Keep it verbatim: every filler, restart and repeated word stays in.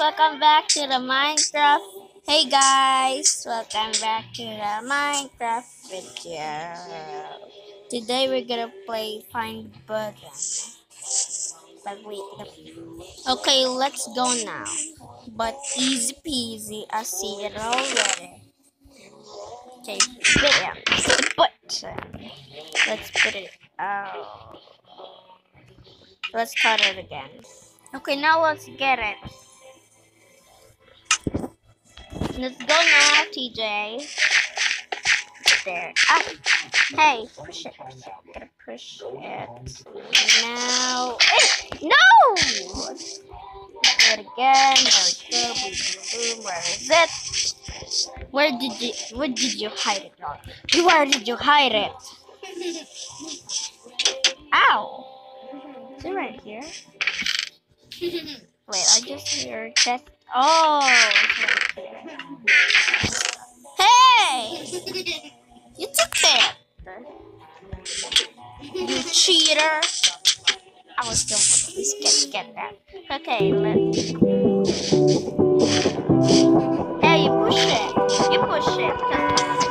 welcome back to the Minecraft. Hey guys, welcome back to the Minecraft video. Today we're gonna play Find Button. But wait, okay, let's go now. But easy peasy, I see it already. Okay, bam, the button. Let's put it out. Let's start it again. Okay, now let's get it. Let's go now, T J. There. Ah, hey, push it. Gotta push it. Now. Eh, no! Do it again. There we go. Boom, boom, boom. Where is it? Where did you? Where did you hide it, dog? Where did you hide it? Ow! Is it right here? Wait, I just hear that. Oh, it's right here. Hey! You took it! You cheater! I was still please get get that. Okay, let's. Hey, you push it. You push it.